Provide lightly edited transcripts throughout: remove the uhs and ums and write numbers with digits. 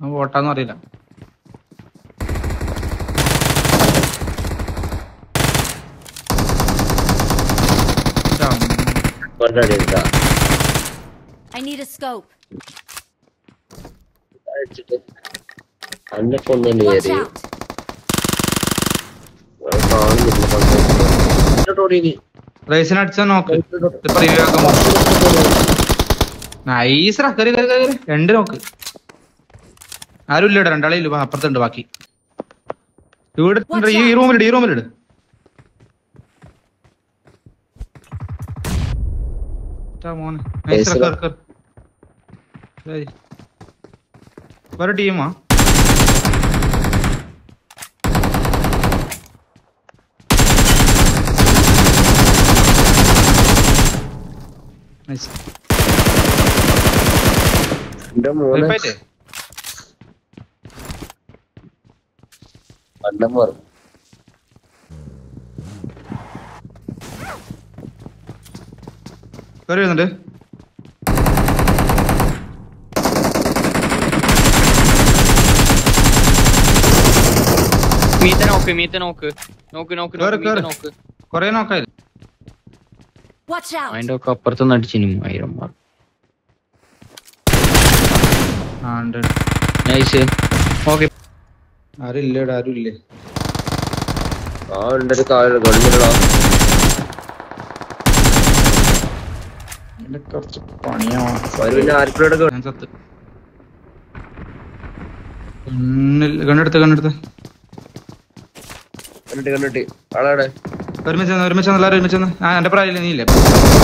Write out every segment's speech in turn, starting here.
ഓട്ടാന്ന് അറിയില്ല. I need a scope. Watch out. റേസിനടിച്ചാ നോക്ക്. Nice കറി രണ്ട് നോക്ക്. ആരും ഇല്ല ഇവിടെ, രണ്ടാളെ ഇല്ല, അപ്പുറത്തുണ്ട് ബാക്കി. ഇവിടെ ഈ റൂമിലിട്. മോനെ വേറെ ടീമാ. വരുന്നുണ്ട്. കൊറേ നോക്കായി. അതിന്റെ ഒക്കെ അപ്പുറത്തൊന്നും അടിച്ചിനി 1000 മാർക്ക്. ആരുമില്ലടാ, ആരുമില്ലേ? കുറച്ച് പണിയാവാ. കണ്ടെടുത്ത് ഒരുമിച്ച് എല്ലാവരും ഒരുമിച്ച്. എന്റെ പ്രായം നീ ഇല്ലേ?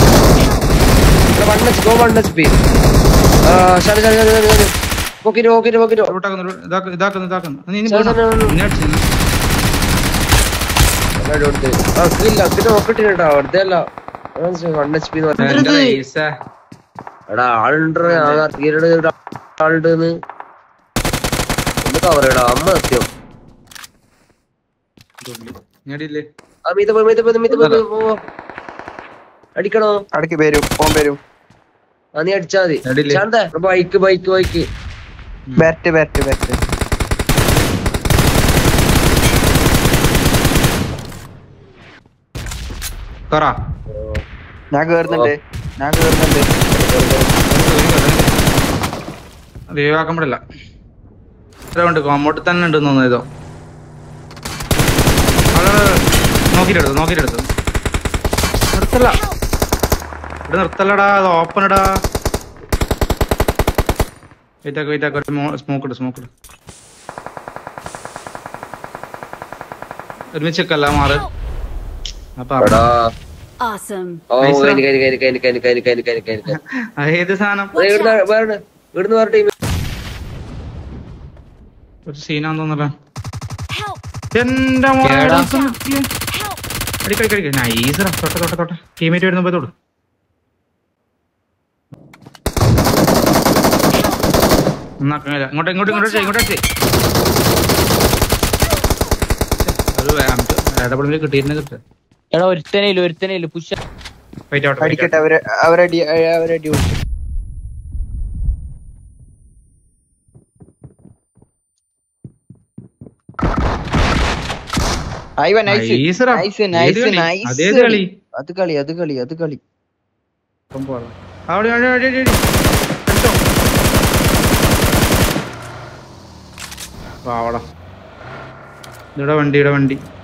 അടിക്കണോ? അടക്കി വരും. നീ അടിച്ചാ മതി. ബൈക്ക് ബാറ്റ് ഞാൻ കേറുന്നുണ്ട്. ലീവാക്കാൻ പറ്റില്ല. അങ്ങോട്ട് തന്നെ ഉണ്ട് തോന്നുന്നു. ഇതോ നോക്കിട്ടെടുത്തു. നിർത്തല്ലടാ, അത് ഓപ്പൺ ഇടാ. സ്മോക്ക് ഇട്. ഒരുമിച്ചല്ല മാറ്. ഏത് സാധനം ഒരു സീനാന്ന് തോന്നല. എന്റെ നൈസ്. തൊട്ട ടീമേറ്റ് വരുന്ന തൊട്ട്. ഇങ്ങോട്ട് കിട്ടിയിരുന്നു. ഒരുത്തനയില്ല പുഷ് അടിക്കട്ടെ. അവരടി അത് കളി. ഇവിടെ വണ്ടി